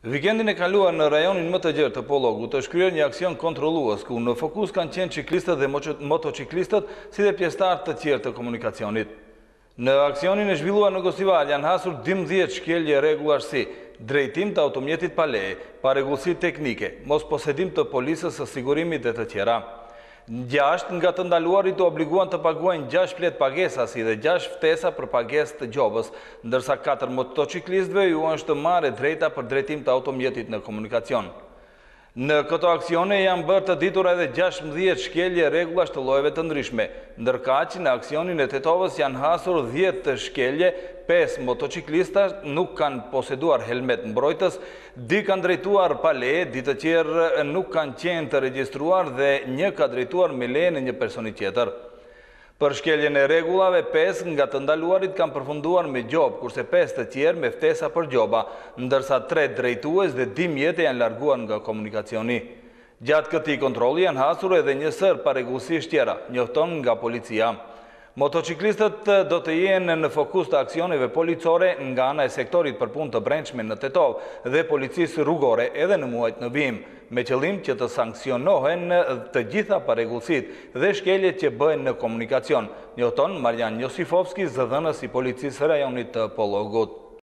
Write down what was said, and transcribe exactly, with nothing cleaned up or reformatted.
Vikendin e kaluar në rajonin më të gjerë të Pollogut është kryer një aksion kontrollues ku në fokus kanë qenë ciklistët dhe motociklistët si dhe pjesëtarë të tjerë të komunikacionit. Në aksionin e zhvilluar në Gosival janë hasur dymbëdhjetë shkelje rregullash si drejtim të automjetit pa leje, parregullsi teknike, mos posedim të policës së sigurimit dhe të tjera. Gjashtë nga të ndaluarit të obliguan të paguajnë gjashtë flet pagesa si dhe gjashtë ftesa për pagesë të gjobës, ndërsa katër motociklistëve ju është marrë drejta për drejtim të automjetit në komunikacion. Në këto aksione janë bërë të ditur edhe gjashtëdhjetë shkelje rregullash të llojeve të ndryshme, ndërkaq në aksionin e Tetovës janë hasur dhjetë shkelje, pesë motociklista nuk kanë poseduar helmet mbrojtës, dy kanë drejtuar pa leje, dy të tjerë nuk kanë qenë të regjistruar dhe një ka drejtuar me lejen e një personi tjetër. Për shkeljen e rregullave, pesë nga të ndaluarit kanë përfunduar me gjobë, kurse pesë të tjerë me ftesa për gjoba, ndërsa tre drejtues dhe dy mjete janë larguar nga komunikacioni. Gjatë këtij kontrolli janë hasur edhe një sër parregullsish tjera, njofton nga policia. Motociklistët do të jenë në fokus të aksioneve policore nga ana e sektorit për punë të brendshme në Tetovë dhe policisë rrugore edhe në muajt në vijim, me qëllim që të sanksionohen të gjitha parregullsitë dhe shkeljet që bëhen në komunikacion, njofton Marian Josifovski, zëdhënës i policisë rajonit të Pollogut.